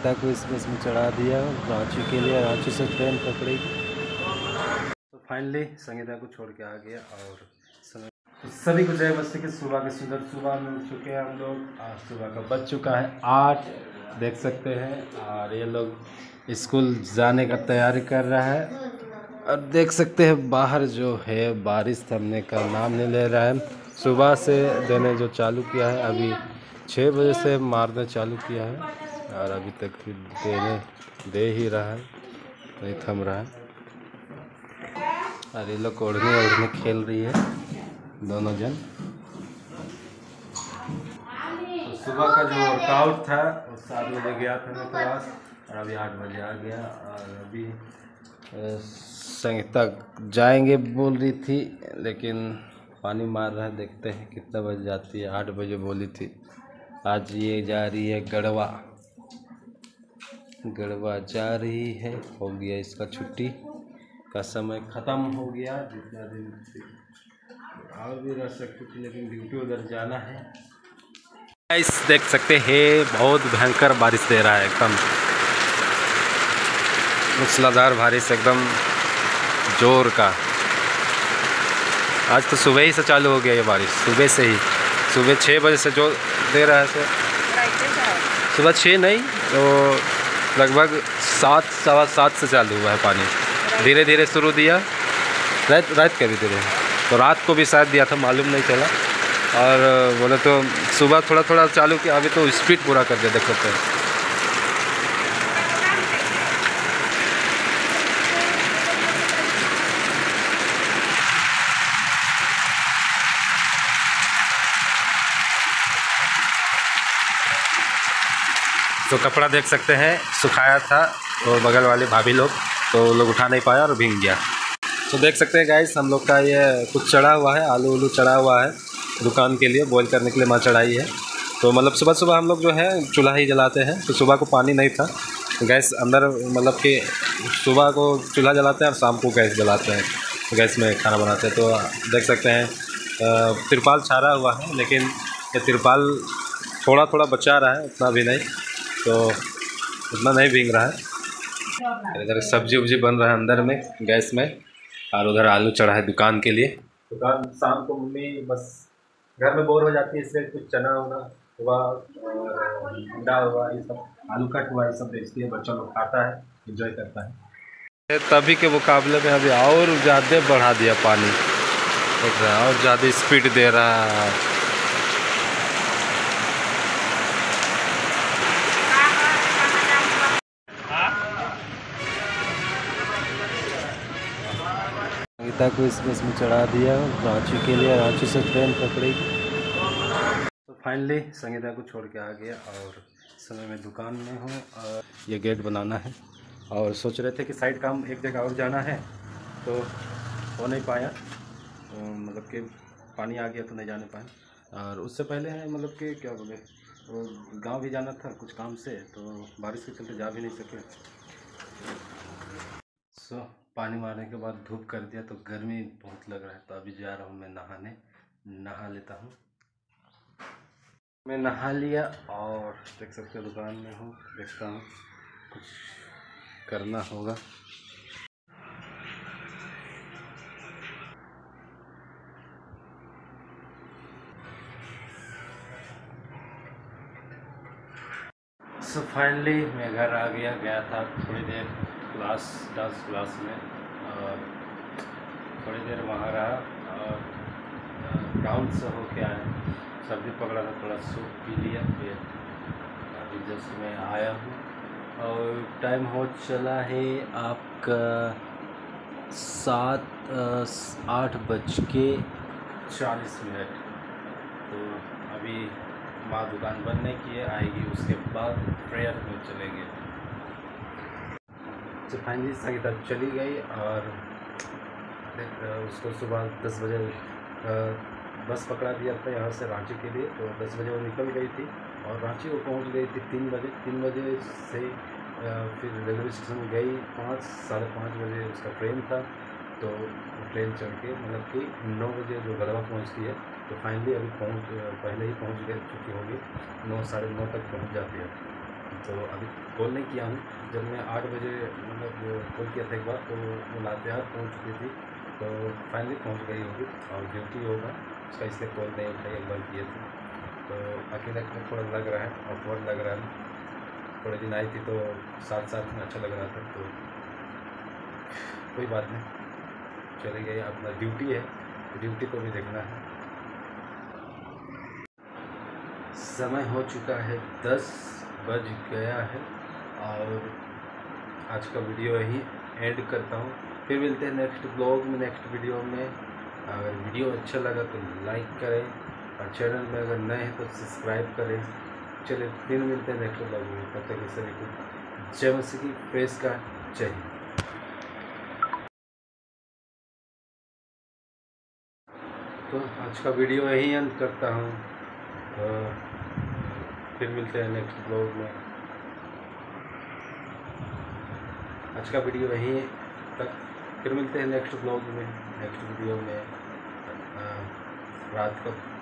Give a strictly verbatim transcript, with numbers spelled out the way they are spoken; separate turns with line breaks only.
संगीता को इस बस में चढ़ा दिया रांची के लिए, रांची से ट्रेन पकड़ी। तो फाइनली संगीता को छोड़ के आ गया। और समय तो सभी को जय मस्ती के सुबह के सुंदर सुबह में उठ चुके हैं हम लोग। आज सुबह का बज चुका है आठ, देख सकते हैं। और ये लोग स्कूल जाने का तैयारी कर रहा है। और देख सकते हैं बाहर जो है बारिश थमने का नाम नहीं ले रहा है। सुबह से देने जो चालू किया है, अभी छः बजे से मारना चालू किया है और अभी तक देने दे ही रहा है, नहीं थम रहा है। और ये लोग ओढ़ने ओढ़ने खेल रही है दोनों जन। तो सुबह का जो वर्कआउट था वो सात बजे गया था मैं क्लास, और अभी आठ बजे आ गया। और अभी संगीता जाएंगे बोल रही थी, लेकिन पानी मार रहा है, देखते हैं कितना बजे जाती है। आठ बजे बोली थी। आज ये जा रही है गढ़वा, गढ़वा जा रही है। हो गया इसका छुट्टी का समय ख़त्म हो गया। जितना दिन और भी रह सकती थी, लेकिन ड्यूटी उधर जाना है। गाइस देख सकते हैं बहुत भयंकर बारिश दे रहा है, एकदम मूसलाधार बारिश, एकदम जोर का। आज तो सुबह ही से चालू हो गया ये बारिश, सुबह से ही, सुबह छः बजे से जो दे रहा है। तो सुबह छः नहीं तो लगभग सात सवा सात से चालू हुआ है पानी। धीरे धीरे शुरू दिया, रात रात का भी धीरे, तो रात को भी शायद दिया था, मालूम नहीं चला। और बोले तो सुबह थोड़ा थोड़ा चालू किया, अभी तो स्पीड पूरा कर दिया, देख सकते हैं। तो कपड़ा देख सकते हैं सुखाया था, तो बगल वाले भाभी लोग, तो लोग उठा नहीं पाया और भीग गया। तो देख सकते हैं गाइस, हम लोग का ये कुछ चढ़ा हुआ है, आलू उलू चढ़ा हुआ है दुकान के लिए, बॉईल करने के लिए माँ चढ़ाई है। तो मतलब सुबह सुबह हम लोग जो है चूल्हा ही जलाते हैं, तो सुबह को पानी नहीं था, तो गैस अंदर, मतलब कि सुबह को चूल्हा जलाते हैं और शाम को गैस जलाते हैं, तो गैस में खाना बनाते हैं। तो देख सकते हैं तिरपाल छाड़ा हुआ है, लेकिन ये तिरपाल थोड़ा थोड़ा बचा रहा है, उतना भी नहीं, तो उतना नहीं भीग रहा है। इधर सब्जी उब्जी बन रहा है अंदर में गैस में, और उधर आलू चढ़ा है दुकान के लिए। दुकान शाम को मम्मी बस घर में बोर हो जाती है, इसलिए कुछ चना वना हुआ, अंडा हुआ, ये सब आलू कट हुआ, ये सब बेचती है, बच्चा लोग खाता है, एंजॉय करता है। तभी के मुकाबले में अभी और ज़्यादा बढ़ा दिया पानी, देख रहा है, और ज़्यादा स्पीड दे रहा है। संगीता को इस बस में चढ़ा दिया रांची के लिए, रांची से ट्रेन पकड़ी। तो फाइनली संगीता को छोड़ के आ गया, और समय में दुकान में हूँ, और ये गेट बनाना है। और सोच रहे थे कि साइड काम एक जगह और जाना है, तो हो नहीं पाया, तो मतलब कि पानी आ गया तो नहीं जाने पाए। और उससे पहले है मतलब कि क्या बोले, तो गाँव भी जाना था कुछ काम से, तो बारिश के चलते जा भी नहीं सके। सो so, पानी मारने के बाद धूप कर दिया, तो गर्मी बहुत लग रहा है, तो अभी जा रहा हूँ मैं नहाने, नहा लेता हूँ। मैं नहा लिया, और देख सकते हो दुकान में हूँ, देखता हूँ कुछ करना होगा। सो so, फाइनली मैं घर आ गया गया था थोड़ी देर क्लास, डांस क्लास में, और थोड़ी देर वहाँ रहा, और ग्राउंड से होके आया, सर्दी पकड़ा था, थोड़ा सूप पी लिया, फिर अभी जस्ट मैं आया हूँ। और टाइम हो चला है आपका सात आठ बज के चालीस मिनट। तो अभी माँ दुकान बंद नहीं की है, आएगी, उसके बाद प्रेयर में चलेंगे। तो फाइनली संगीता चली गई, और उसको सुबह दस बजे बस पकड़ा दिया था यहाँ से रांची के लिए, तो दस बजे वो निकल गई थी, और रांची वो पहुँच गई थी तीन बजे। तीन बजे से फिर रेलवे स्टेशन गई, पाँच साढ़े पाँच बजे उसका ट्रेन था, तो ट्रेन चढ़ के मतलब कि नौ बजे जो गढ़वा पहुँचती है, तो फाइनली अभी पहुँच पहले ही पहुँच गए, चुकी होगी, नौ साढ़े नौ तक पहुँच जाती है। तो अभी कॉल नहीं किया हूँ। जब मैं आठ बजे मतलब कॉल किया था एक बार, तो वो लातेहार पहुँच चुकी थी, तो फाइनली पहुँच गई होगी और ड्यूटी होगा उसका, इसलिए कॉल नहीं उठाई, एक बार किए थे। तो अकेले अकेले थोड़ा लग रहा है, ऑकवर्ड लग रहा है। थोड़े दिन आई थी तो साथ साथ में अच्छा लग रहा था, तो कोई बात नहीं, चली गई। अपना ड्यूटी है, ड्यूटी को भी देखना है। समय हो चुका है, दस बज गया है और आज का वीडियो यहीं एंड करता हूँ। फिर मिलते हैं नेक्स्ट ब्लॉग में, नेक्स्ट वीडियो में। अगर वीडियो अच्छा लगा तो लाइक करें और चैनल में अगर नए हैं तो सब्सक्राइब करें। चलिए फिर मिलते हैं नेक्स्ट ब्लॉग में, तब तक सभी को जय मसीह की प्रेस का जय हिंद। तो आज का वीडियो यहीं अंत करता हूँ, तो फिर मिलते हैं नेक्स्ट ब्लॉग में। आज का वीडियो यहीं तक, फिर मिलते हैं नेक्स्ट ब्लॉग में, नेक्स्ट वीडियो में। रात को